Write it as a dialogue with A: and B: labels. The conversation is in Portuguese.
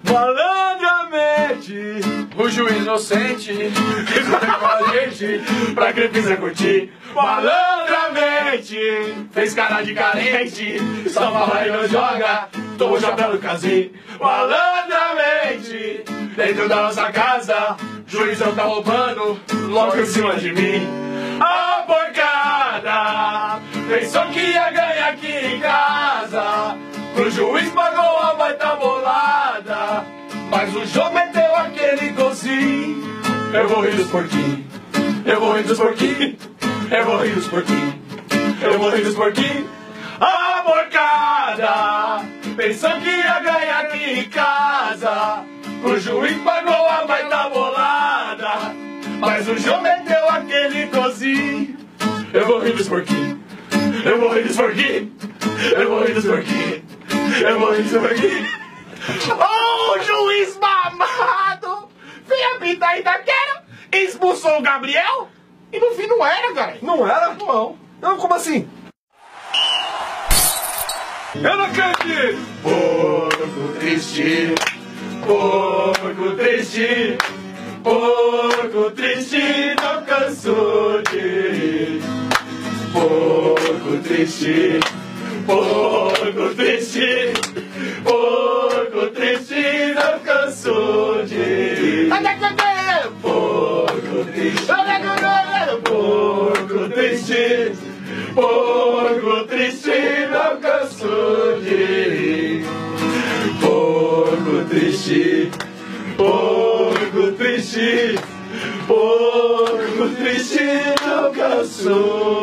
A: Malandramente, o juiz inocente escuta com a gente pra quem quiser curtir. Malandramente, fez cara de carente, só fala e não joga, toma o chapéu do casinho. Malandramente, dentro da nossa casa, juizão tá roubando, logo em cima de mim. A porcada pensou que ia ganhar aqui em casa, o juiz pagou a baita bolada, mas o João meteu aquele golzinho. Eu vou rir dos porquinhos, eu vou rir dos porquinhos, eu vou rir dos porquinhos, eu vou rir dos porquinhos. A porcada pensou que ia ganhar aqui em casa, o juiz pagou a baita bolada, mas o João meteu aquele golzinho. Eu vou rir dos porquinhos, eu vou rir dos porquinhos, eu vou rir dos porquinhos, eu vou rir dos porquinhos.
B: Ô, juiz mamado! Vem apitar Itaquera, expulsou o Gabriel e no fim não era, cara.
A: Não era? Não. Não, como assim? Eu não acredito! Porco triste, porco triste, porco triste, não cansou de rir. Porco triste, porco triste, porco triste, não cansou de rir. Porco triste, porco triste, porco triste, não cansou de rir. Porco triste, porco triste, porco triste, não cansou.